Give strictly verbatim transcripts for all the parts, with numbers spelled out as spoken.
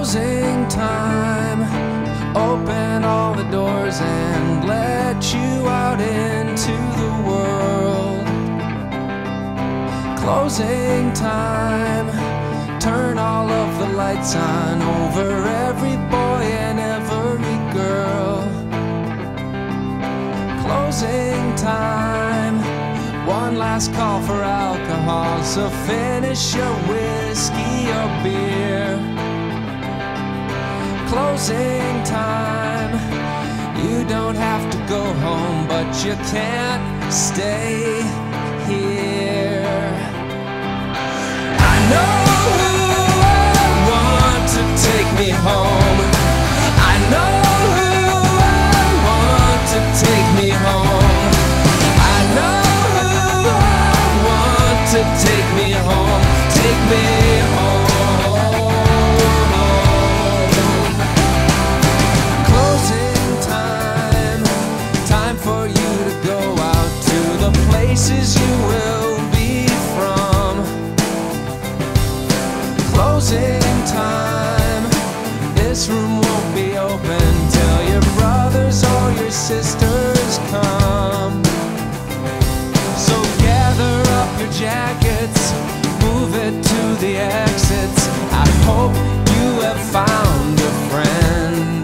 Closing time. Open all the doors and let you out into the world. Closing time. Turn all of the lights on over every boy and every girl. Closing time. One last call for alcohol, so finish your whiskey or beer. Closing time. You don't have to go home, but you can't stay here. I know who I want to take me home. I know who I want to take me home. I know who I want to take me home. Take me home. Places you will be from. Closing time. This room won't be open till your brothers or your sisters come. So gather up your jackets, move it to the exits. I hope you have found a friend.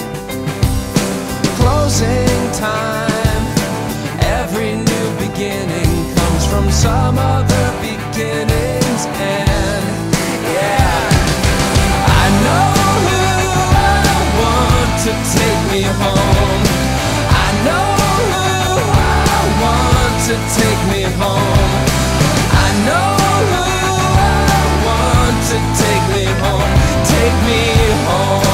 Closing time. Every new beginning comes from some other beginning's end. Yeah, I know who I want to take me home. I know who I want to take me home. I know who I want to take me home. Take me home.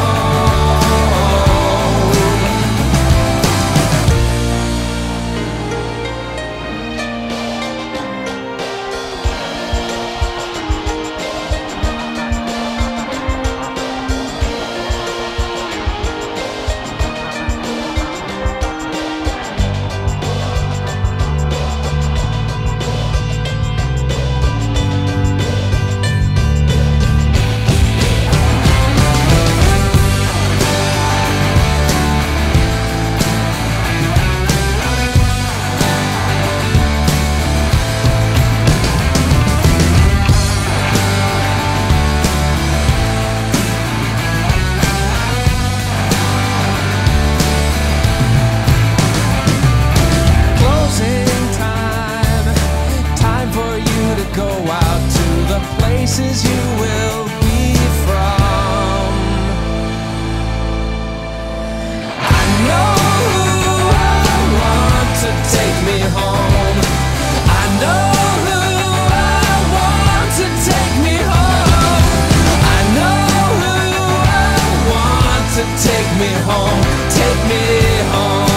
Places you will be from. I know who I want to take me home. I know who I want to take me home. I know who I want to take me home. Take me home.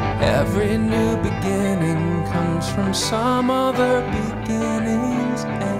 Every new beginning comes from some other beginning's end.